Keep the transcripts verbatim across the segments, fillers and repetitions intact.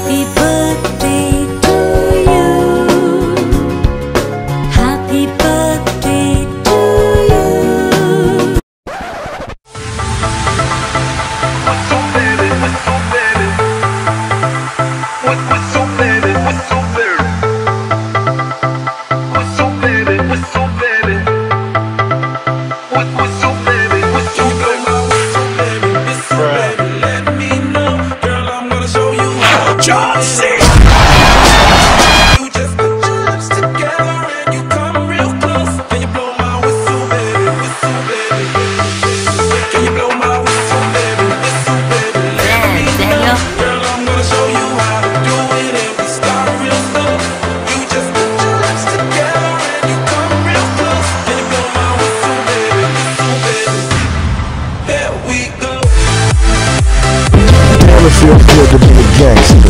Happy birthday to you. Happy birthday to you. What's so baby? What's so baby? What what's so baby? What's so baby? What's so baby? What's so baby? What what's so baby? What's so baby? What's so baby? What's so baby? Let me know, girl. I'm gonna show you how. John C. You just put your lips together and you come real close. Can you blow my whistle, baby? Whistle, baby. Can you blow my whistle, baby? Whistle, baby. Let me know, girl. I'm gonna show you how to do it and we start real slow. You just put your lips together and you come real close. Can you blow my whistle, baby? Whistle, baby. Here we go. Damn, it feels good to be a gangster.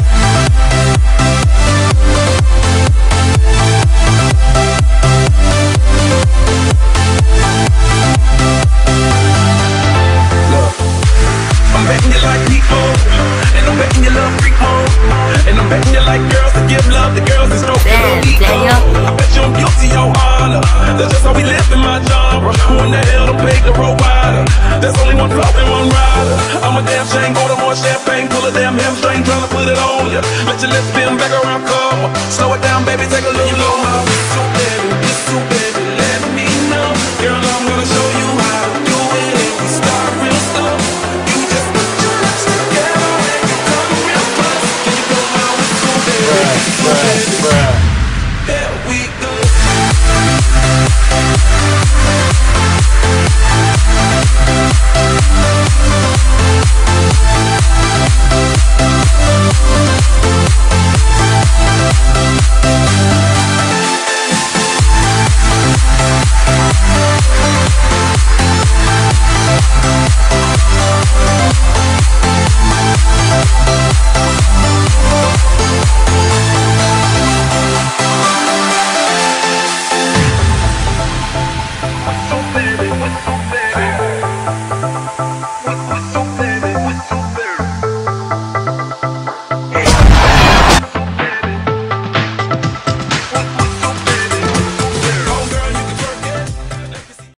I'm betting you like people, and I'm betting you love freak mode, and I'm betting you like girls to give love to girls and stroke your Damn, ego. Daniel. I bet you I'm guilty, your honor. That's just how we live in my genre. Who in the hell done paid the provider? There's only one flow and one rider. I'm a damn shame, order more champagne, pull a damn hamstring, tryna put it on ya. Let your lips spin back around, come. Slow it down, baby, take a look.